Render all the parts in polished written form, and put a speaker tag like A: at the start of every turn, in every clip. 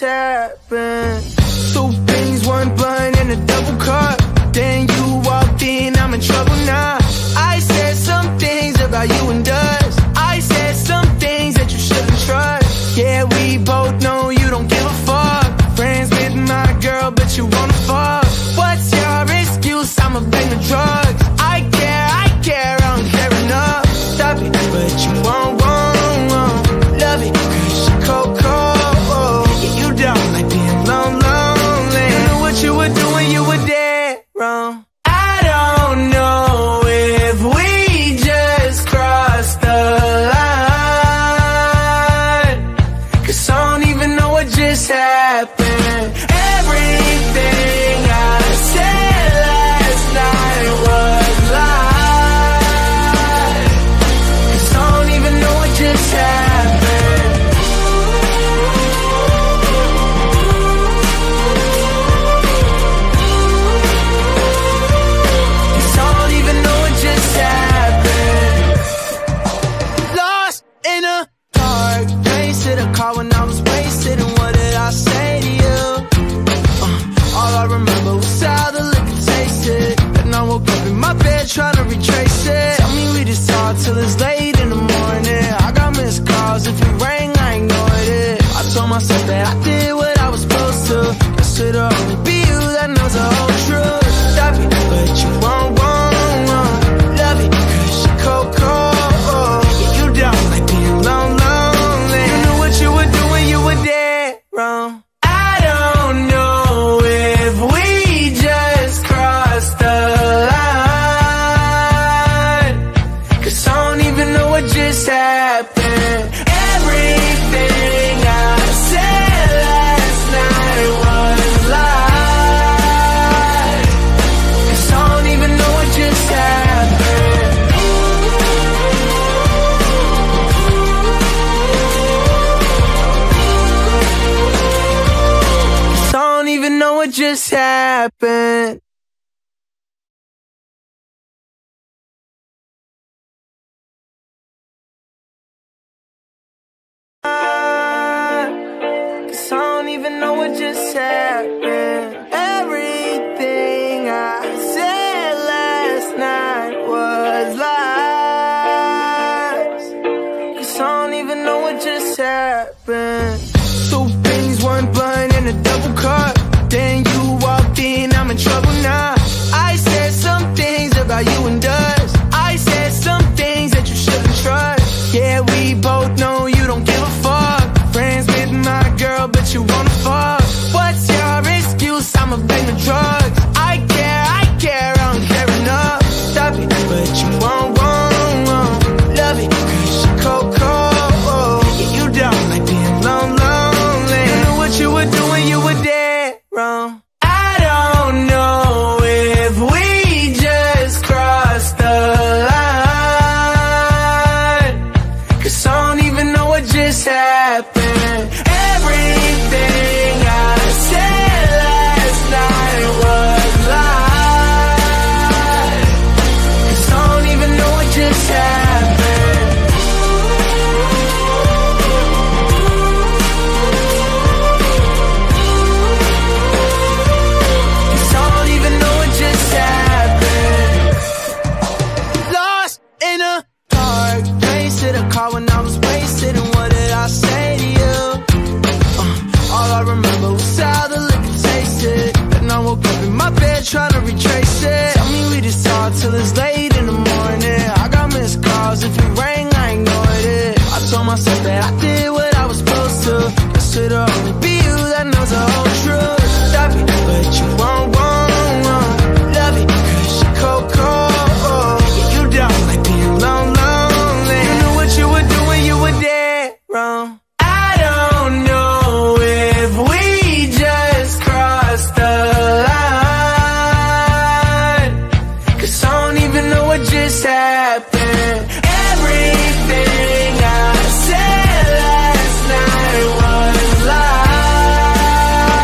A: happened. Two things, one blunt and a double cup. Then you walked in, I'm in trouble now. I said some things about you and us. I said some things that you shouldn't trust. Yeah, we both know you don't give a fuck. Friends with my girl, but you wanna fuck. What's your excuse? I'ma blame the drugs. I care, I don't care enough. Stop it, but you won't. Love it, cause you're cold. Yeah, you don't like being lonely. You know what you were doing, you were dead wrong. I don't know if we just crossed the line, cause I don't even know what just happened. Everything I said last night was lies, cause I don't even know what just happened. Cause I don't even know what just happened. Lost in a dark place, hit a car when I was wasted, and what did I say to you? All I remember was how the liquor tasted, and I woke up in my bed trying to retrace it. Tell me we just talk till it's late in the morning. I got missed calls, if it rang I ignored it. I told myself that I did what I was supposed to. It should only be you that knows the whole truth. Stop it, but you won't. Love it, cause you're cold. Yeah, you don't like being lonely. You knew what you were doing, you were dead wrong. I don't know if we just crossed the line, cause I don't even know what just happened. Everything I said last night was lies, cause I don't even know what just happened. Cause I don't even know what just happened. Cause I don't even know what just happened. Everything I said last night was lies, cause I don't even know what just happened. Two things, one blunt and a double cup. Then you walked in, I'm in trouble now. I said some things about you and us. I said some things that you shouldn't trust. Yeah, we both know you don't give a fuck. Friends with my girl, but you wanna fuck. What's your excuse? I'ma blame the drugs. I care, I don't care enough. Stop it, but you won't. Love it, cause you're cold. Yeah, you don't like being lonely. You know what you were doing, you were dead wrong. I don't know if we just crossed the line, cause I don't even know what just happened. Everything I said last night was lies, cause I don't even know what just happened. Cause I don't even know what just happened. Lost in a dark place, hit a car when I was wasted, and what did I say to you? All I remember was how the liquor tasted, and I woke up in my bed trying to retrace it. Tell me we just talk till it's late in the morning. I got missed calls, if it rang I ignored it. I told myself that I did what I was supposed to. It should only be you that knows the whole truth. Stop it, but you won't. Love it, cause you're cold. Yeah, you don't like being lonely. You knew what you were doing, you were dead wrong. I don't know if we just crossed the line, cause I don't even know what just happened. Everything I said last night was lies,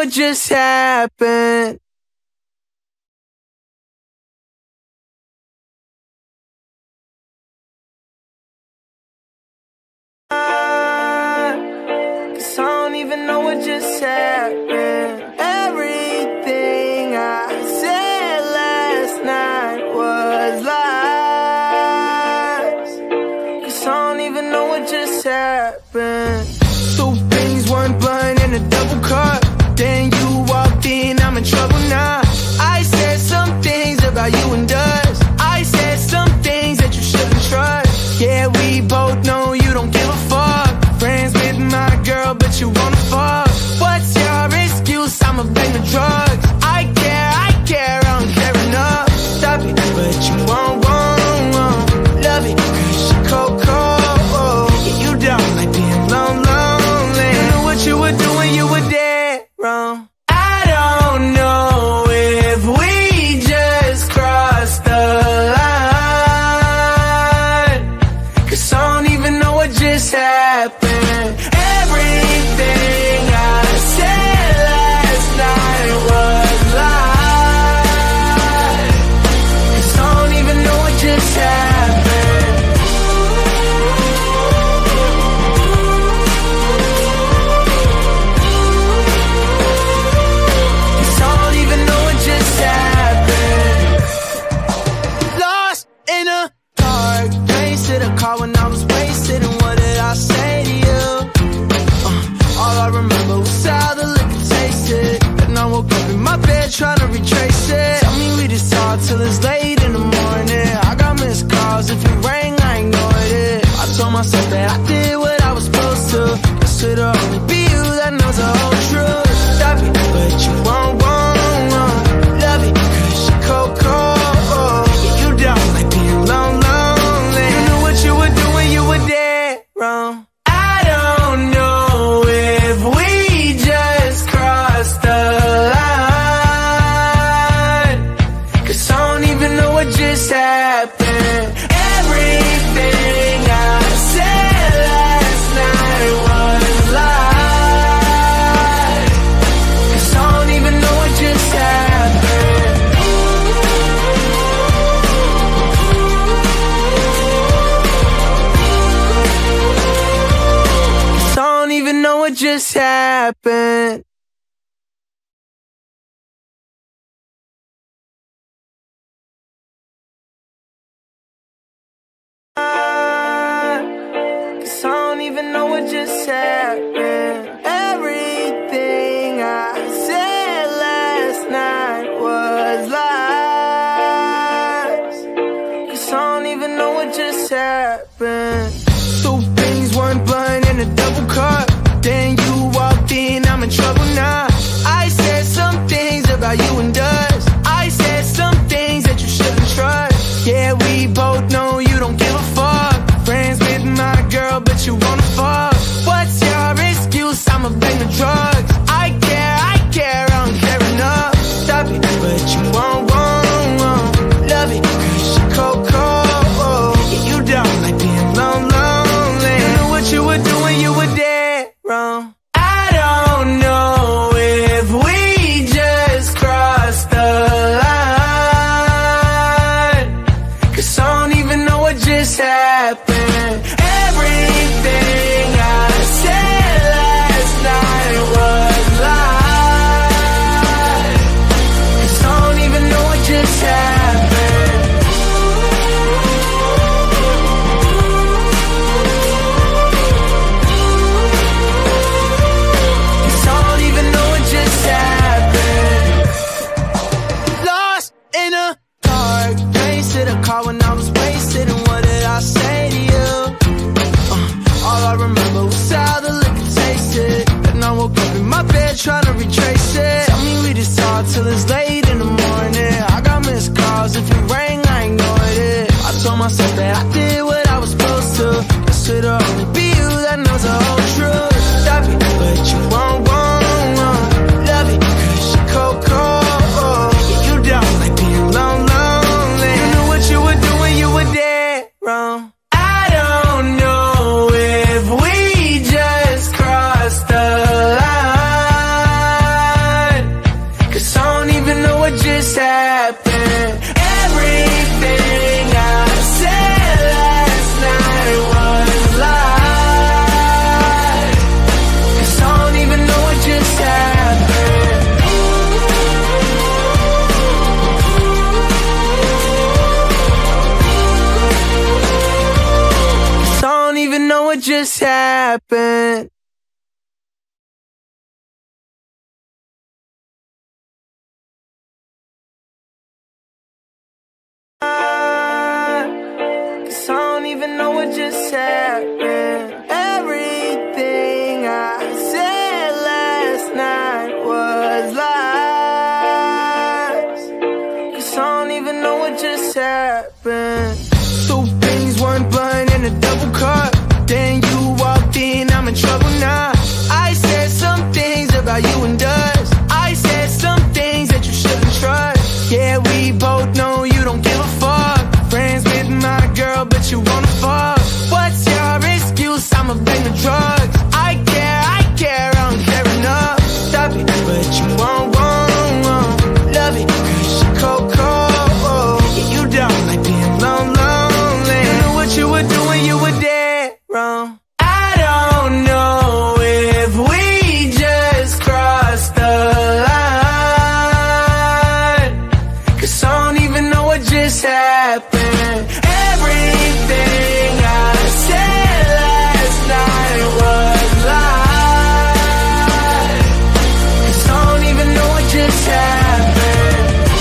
A: what just happened. Cause I don't even know what just happened. Everything I said last night was lies. Cause I don't even know what just happened. Two things, one blunt and a double cup. Then you walked in, I'm in trouble now. I said some things about you and us. I said some things that you shouldn't trust. Yeah, we both know you don't give a fuck. Friends with my girl, but you wanna fuck. What's your excuse? I'ma blame the drugs. I care, I don't care enough. Stop it, but you won't. Love it, cause you cold. Yeah, you don't like being lonely. You know what you were doing, you were dead wrong. I don't know if we just crossed the line. Cause I don't even know what just happened. Everything I said last night was lies. Cause I don't even know what just happened. Cause I don't even know what just happened. Lost in a dark place, hit a car when I was wasted. And what did I say to you? All I remember was how the liquor tasted. And I woke up in my bed trying to retrace it. Tell me we just talk till it's late in the morning. I got missed calls, if it rang I ignored it. I told myself that I did what I was supposed to. Guess it'll only be you that knows the whole truth. Stop it, but you won't. Love it, cause you cold. Yeah, you don't like being lonely. You knew what you were doing, you were dead wrong. I don't know if we just crossed the line. Cause I don't even know what just happened. Everything I said last night was lies. Cause I don't even know what just happened. Cause I don't even know what just happened. Cause I don't even know what just happened. Everything I said last night was lies. Cause I don't even know what just happened. Two things, one blunt and a double cup. Then you walked in, I'm in trouble now. I said some things about you and us. I said some things that you shouldn't trust. Yeah, we both know you don't give a fuck. Friends with my girl, but you wanna fuck. What's your excuse? I'ma blame the drugs. I care, I don't care enough. Stop it, but you won't. Love it, cause you cold. Yeah, you don't like being just happened. Cause I don't even know what just happened. Everything I said last night was lies. Cause I don't even know what just happened. Two things, one blunt and a double cup. Then you walked in, I'm in trouble now. I said some things about you and us. I said some things that you shouldn't trust. Yeah, we both know you don't give a fuck. Friends with my girl, but you wanna fuck. What's your excuse? I'ma blame the drugs. I care, I don't care enough. Stop it, but you won't. Love it, cause you cold. Yeah, you don't like being lonely. You knew what you were doing, you were dead wrong. I don't know if we just crossed the line. Cause I don't even know what just happened. Everything I said last night was lies. Cause I don't even know what just happened.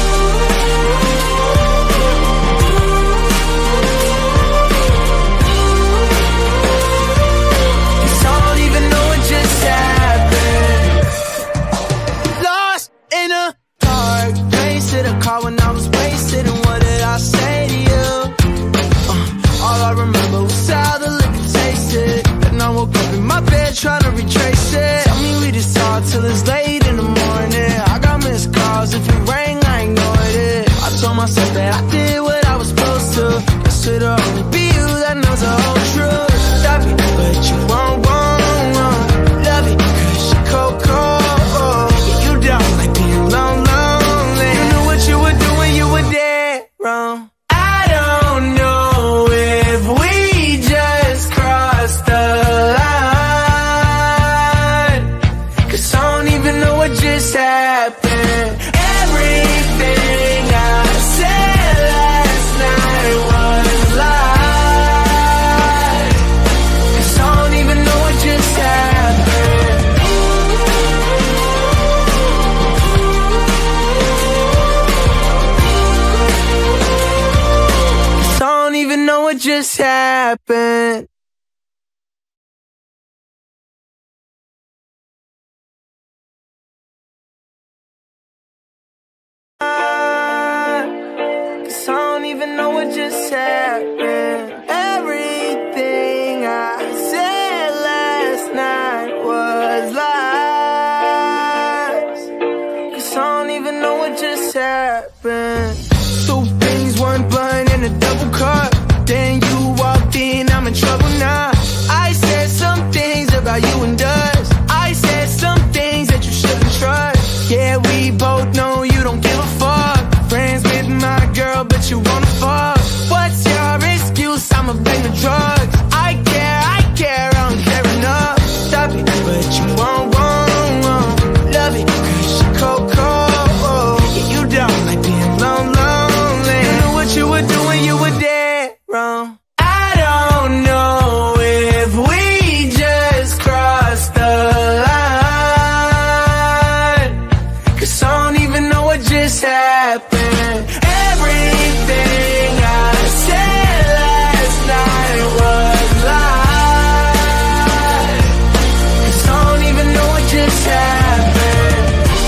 A: Cause I don't even know what just happened. Lost in a dark place, hit a car when I was wasted. And what did I say to you? All I remember was how the liquor tasted. And I woke up in my bed trying to retrace it. Tell me we just talk till it's late in the morning. I got missed calls, if it rang I ignored it. I told myself that I did what I was supposed to. Guess it'll only be you that knows the whole truth. Stop it, but you won't. Love it, cause you cold. Yeah, you don't like being lonely. You knew what you were doing, you were dead wrong. I don't know if we just crossed the line. Cause I don't even know what just happened. Everything I said last night was lies. Cause I don't even know what just happened. Cause I don't even know what just happened. Cause I don't even know what just happened. Everything I said last night was lies. Cause I don't even know what just happened. Two things, one blunt and a double cup. Then you walked in, I'm in trouble now. I said some things about you and us. I said some things that you shouldn't trust. Yeah, we both know you don't give a fuck. Friends with my girl, but you wanna fuck. What's your excuse? I'ma blame the drugs. I care, I don't care enough. Stop it, but you won't. Love it, cause you cold. Yeah, you don't like being lonely. You knew what you were doing, you were dead wrong. I don't know if we just crossed the line. Cause I don't even know what just happened. Everything I said last night was lies. Cause I don't even know what just happened.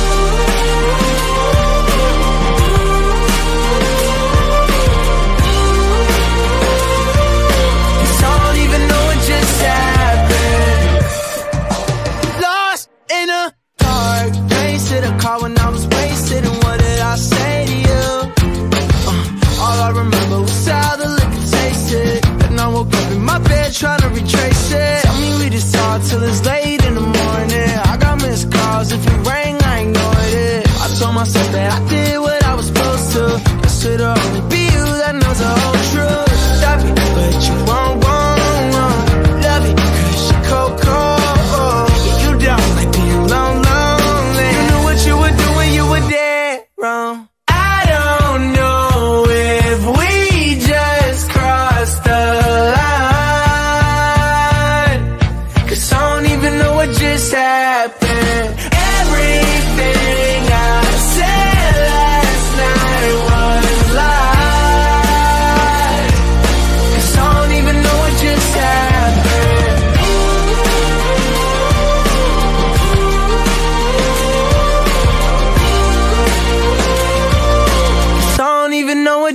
A: Cause I don't even know what just happened. Lost in a dark place, hit a car when I was wasted. And what did I say to you? All I remember was how the liquor tasted. And I woke up in my bed trying to retrace it. Tell me we just talk till it's late in the morning. I got missed calls, if it rang I ignored it. I told myself that I did what I was supposed to. Guess it'll only be you that knows the whole truth. Stop it, but you won't. Love it, cause you cold. Yeah, you don't like being lonely. You knew what you were doing, you were dead wrong. I don't know if we just crossed the line.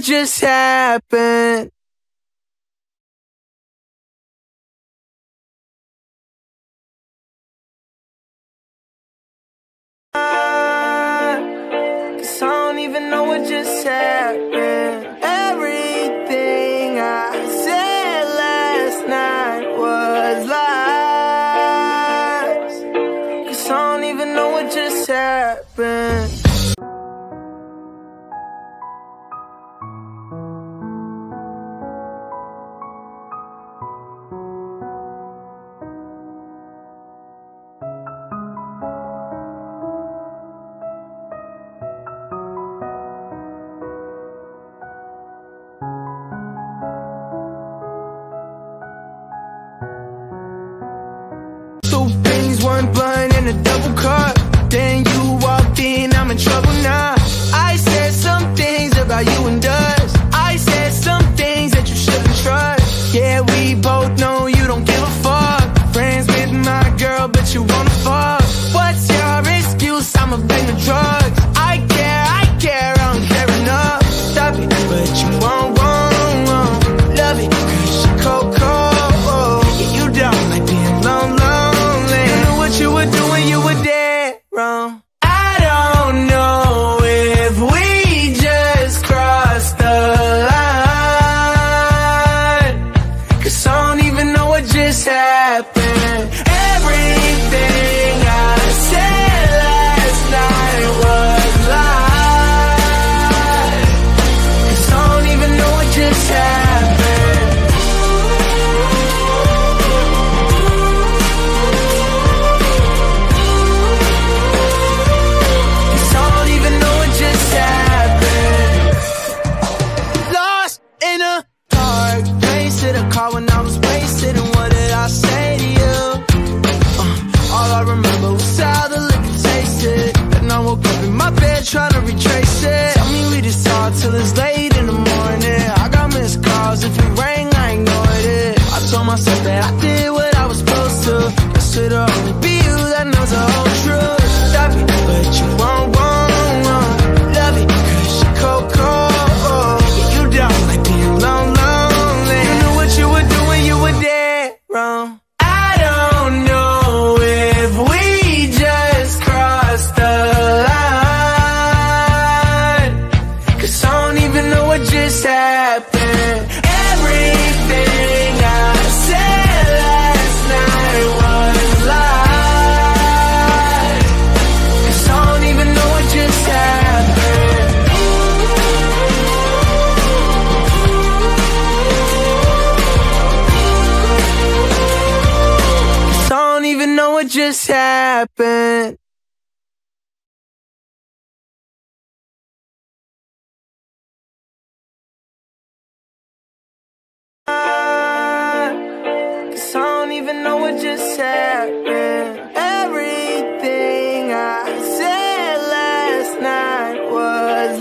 A: just happened. Cause I don't even know what just happened. Everything I said last night was lies. Cause I don't even know what just happened. Two things, one blunt and a double cup. Then you walked in, I'm in trouble now. I said some things about you and us. I said some things that you shouldn't trust. Yeah, we both know you don't give a fuck. Friends with my girl, but you wanna fuck. What's your excuse? I'ma blame the drugs. I care, I don't care enough. Stop it, but you won't. Love it, cause you cold. Yeah, you don't like being lonely. You were doing, you were dead wrong. I don't know if we just crossed the line. Cause I don't even know what just happened. Everything I said last night was lies. Cause I don't even know what just happened. When I was wasted, and what did I say to you? All I remember was how the liquor tasted. And I woke up in my bed trying to retrace it. Tell me we just talk till it's late in the morning. I got missed calls, if it rang I ignored it. I told myself that I did what I was supposed to. Guess it'll only be you that knows the whole truth. Stop it, but you won't. Love it, cause you cold. Yeah, you don't like being lonely. You were doing, you were dead wrong. I don't know if we just crossed the line. Cause I don't even know what just happened. Everything I said last night was lies. Cause I don't even know what just happened. Even know what just happened. Cause I don't even know what just happened. Everything I said last night was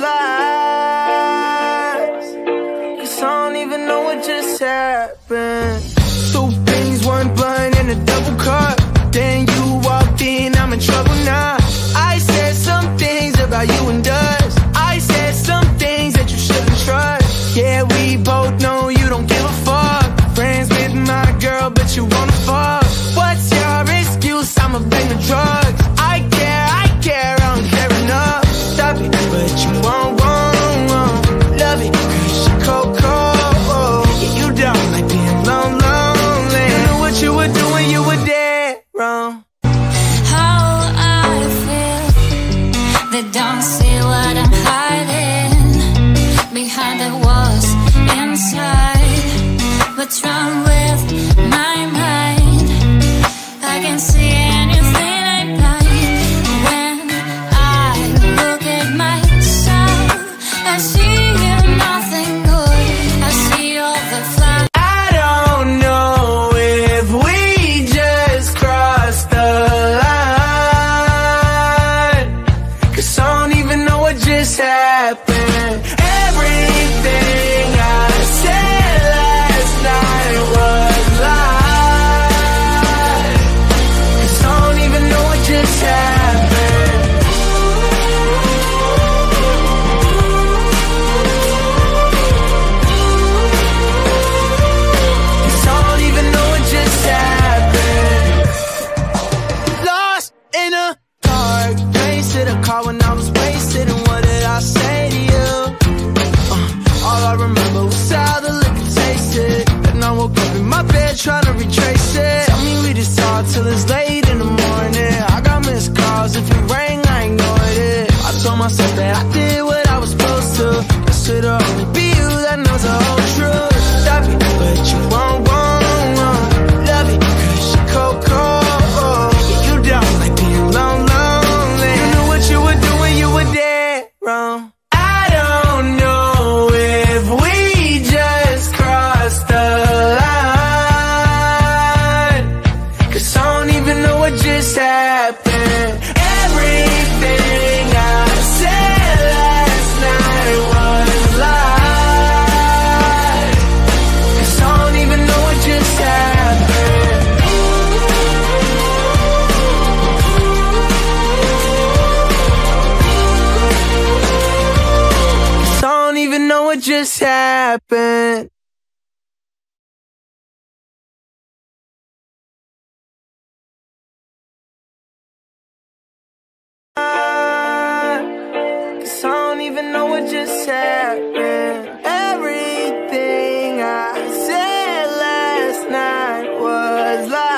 A: lies. Cause I don't even know what just happened. Two things, one blunt and a double cup. Then you walked in, I'm in trouble now. I said some things about you and us. I said some things that you shouldn't trust. Yeah, we both know you don't give a fuck. Friends with my girl, but you wanna fuck. What's your excuse? I'ma blame the drugs. I care, I don't care enough. Stop it, but you won't. Love it, cause you cold. Yeah, you don't like being lonely. You know what you were doing, you were dead wrong.
B: How I feel, they don't see what I'm hiding behind the walls inside. What's wrong with my mind? I can see anything I blind. When I look at myself, I see nothing good. I see all the flaws.
A: I don't know if we just crossed the line. Cause I don't even know what just happened. Everything I said last night was lies. Cause I don't even know what just happened. I was wasted, and what did I say to you? All I remember was how the liquor tasted, and I woke up in my bed trying to retrace it. Tell me we just talk till it's late in the morning. I got missed calls, if it rang I ignored it. I told myself that I did what I was supposed to. It should only be you that knows the whole truth. Love it, but you won't. Love it, cause you're cold, cold. Yeah, you don't like being lonely. You knew what you were doing, you were dead wrong. I don't know if we just crossed the line, cause I don't even know what just happened. Everything I said last night was lies, cause I don't even know what just happened. Cause I don't even know what just happened. Cause I don't even know what just happened. Everything I said last night was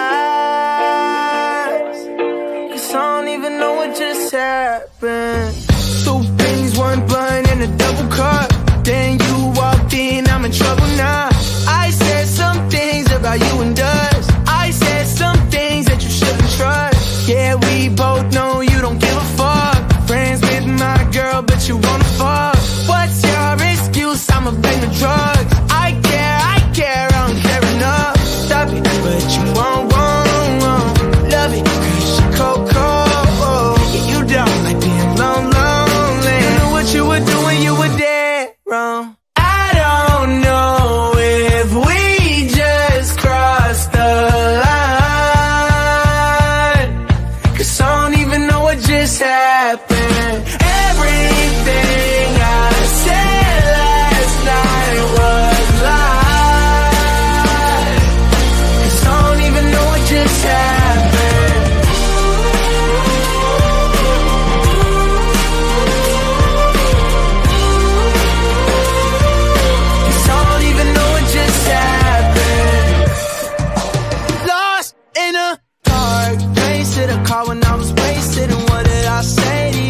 A: lies, cause I don't even know what just happened. Two things, one blunt and a double cup. Then you walked in, I'm in trouble now. I said some things about you and us. I said some things that you shouldn't trust. Yeah, we both know you don't give a fuck. Friends with my girl, but you wanna fuck. What's your excuse? I'ma blame the drugs. I care, I don't care enough. Stop it, but you won't. Love it, cause you're cold, cold. Yeah, you don't like being lonely. You knew what you were doing, you were dead wrong. I don't know if we just crossed the line, cause I don't even know what just happened. Everything I said last night was lies, cause I don't even know what just happened. Cause I don't even know what just happened. Lost in a dark place, hit a car when I was wasted, and what did I say to you?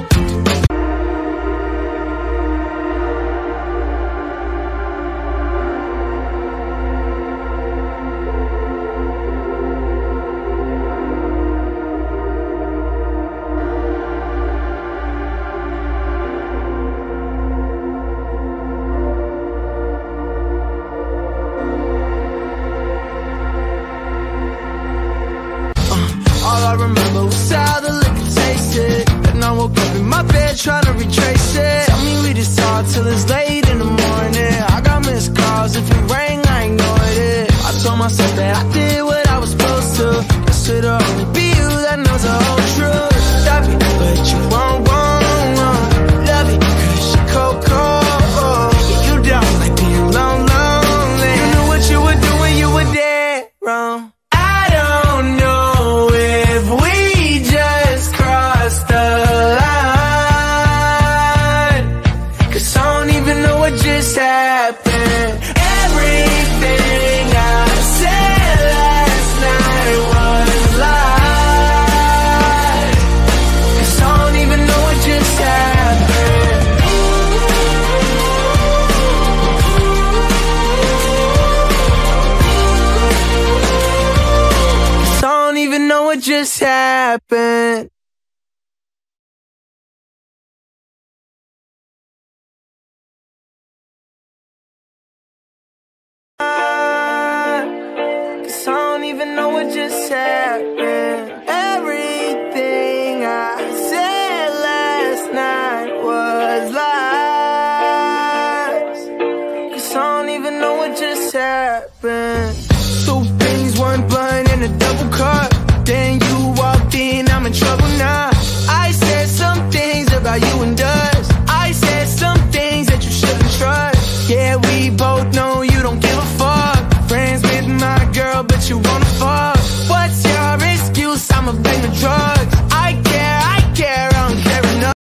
A: All I remember was how the liquor tasted, and I woke up in my bed trying to retrace it. Tell me we just talk till it's late in the morning. I got missed calls, if it rang I ignored it. I told myself that I did what I was supposed to. It should only be you that knows the whole truth. Love it, but you won't. Love it, cause you're cold, cold. Yeah, you don't like being lonely. You knew what you were doing, you were dead wrong. I don't know if we just crossed the line, cause I don't even know what just happened. Everything I said last night was lies, cause I don't even know what just happened. Cause I don't even know what just happened. Cause I don't even know what just happened. Everything I said last night was lies, cause I don't even know what just happened. Two things, one blunt and a double cup. Then you walked in, I'm in trouble now. I said some things about you and us. I said some things that you shouldn't trust. Yeah, we both know you don't give a fuck. Friends with my girl, but you wanna fuck. What's your excuse? I'ma blame the drugs.